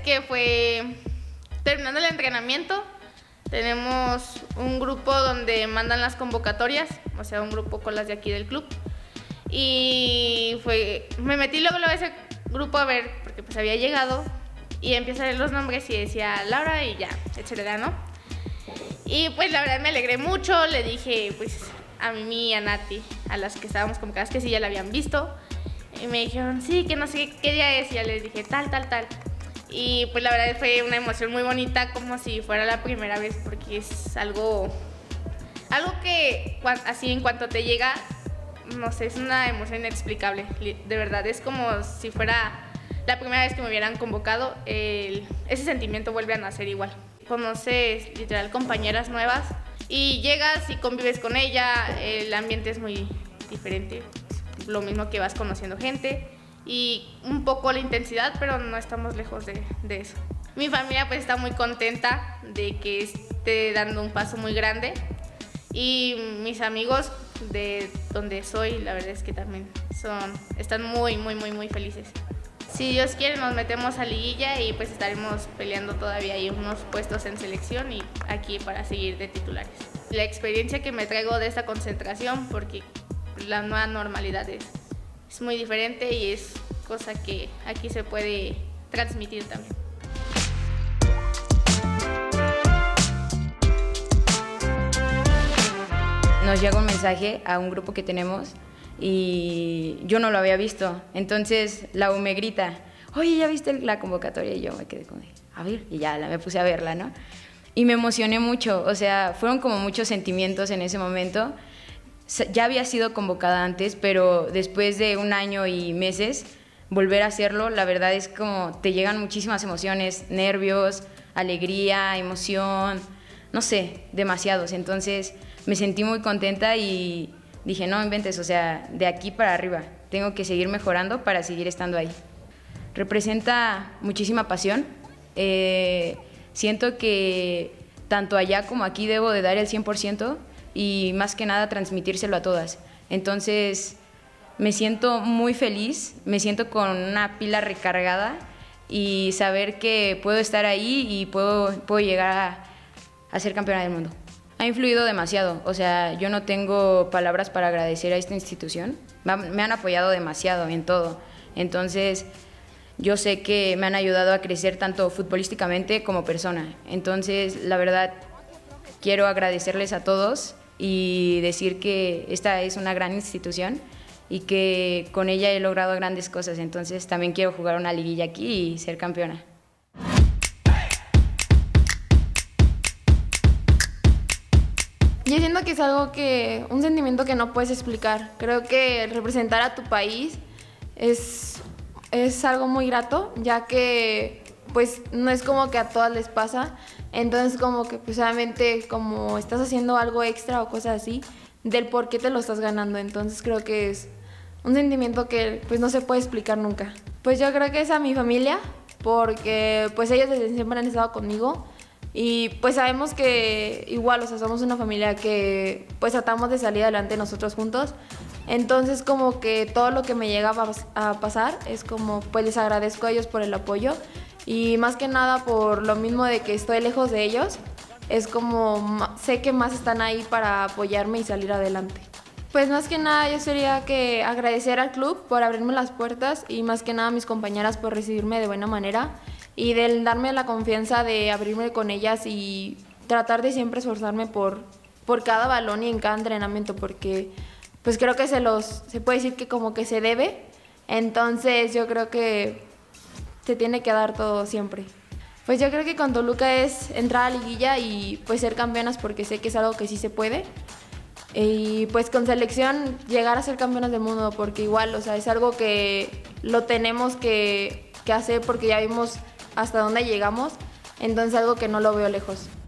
que fue terminando el entrenamiento. Tenemos un grupo donde mandan las convocatorias, o sea, un grupo con las de aquí del club. Y me metí luego a ese grupo a ver, porque pues había llegado, y empecé a leer los nombres y decía Laura y ya, etcétera, ¿no? Y pues la verdad me alegré mucho, le dije pues a mí y a Nati, a las que estábamos convocadas, que sí ya la habían visto. Y me dijeron, sí, que no sé qué día es, y ya les dije tal. Y pues la verdad fue una emoción muy bonita, como si fuera la primera vez, porque es algo que así en cuanto te llega, no sé, es una emoción inexplicable. De verdad, es como si fuera la primera vez que me hubieran convocado. Ese sentimiento vuelve a nacer igual. Conoces literal compañeras nuevas y llegas y convives con ella, el ambiente es muy diferente, lo mismo que vas conociendo gente. Y un poco la intensidad, pero no estamos lejos de eso. Mi familia pues está muy contenta de que esté dando un paso muy grande, y mis amigos de donde soy, la verdad es que también están muy felices. Si Dios quiere nos metemos a liguilla y pues estaremos peleando todavía ahí unos puestos en selección y aquí para seguir de titulares. La experiencia que me traigo de esta concentración, porque la nueva normalidad es muy diferente y es cosa que aquí se puede transmitir también. Nos llega un mensaje a un grupo que tenemos y yo no lo había visto. Entonces la U me grita, oye, ¿ya viste la convocatoria? Y yo me quedé como, a ver, y ya me puse a verla, ¿no? Y me emocioné mucho, o sea, fueron como muchos sentimientos en ese momento. Ya había sido convocada antes, pero después de un año y meses, volver a hacerlo, la verdad es como te llegan muchísimas emociones, nervios, alegría, emoción, no sé, demasiados. Entonces me sentí muy contenta y dije, no inventes, o sea, de aquí para arriba, tengo que seguir mejorando para seguir estando ahí. Representa muchísima pasión, siento que tanto allá como aquí debo de dar el 100%, y más que nada transmitírselo a todas. Entonces me siento muy feliz, me siento con una pila recargada y saber que puedo estar ahí y puedo llegar a ser campeona del mundo. Ha influido demasiado, o sea, yo no tengo palabras para agradecer a esta institución, me han apoyado demasiado en todo. Entonces yo sé que me han ayudado a crecer tanto futbolísticamente como persona. Entonces la verdad quiero agradecerles a todos y decir que esta es una gran institución y que con ella he logrado grandes cosas. Entonces también quiero jugar una liguilla aquí y ser campeona. Yo siento que es un sentimiento que no puedes explicar. Creo que representar a tu país es algo muy grato, ya que pues no es como que a todas les pasa. Entonces como que pues obviamente como estás haciendo algo extra o cosas así, del por qué te lo estás ganando. Entonces creo que es un sentimiento que pues no se puede explicar nunca. Pues yo creo que es a mi familia, porque pues ellos desde siempre han estado conmigo y pues sabemos que igual, o sea, somos una familia que pues tratamos de salir adelante nosotros juntos. Entonces como que todo lo que me llega a pasar es como pues les agradezco a ellos por el apoyo. Y más que nada por lo mismo de que estoy lejos de ellos, es como sé que más están ahí para apoyarme y salir adelante. Pues más que nada yo sería que agradecer al club por abrirme las puertas y más que nada a mis compañeras por recibirme de buena manera y de darme la confianza de abrirme con ellas y tratar de siempre esforzarme por cada balón y en cada entrenamiento, porque pues creo que se puede decir que como que se debe. Entonces yo creo que se tiene que dar todo siempre. Pues yo creo que con Toluca es entrar a liguilla y pues ser campeonas, porque sé que es algo que sí se puede. Y pues con selección llegar a ser campeonas del mundo, porque igual, o sea, es algo que lo tenemos que hacer porque ya vimos hasta dónde llegamos. Entonces algo que no lo veo lejos.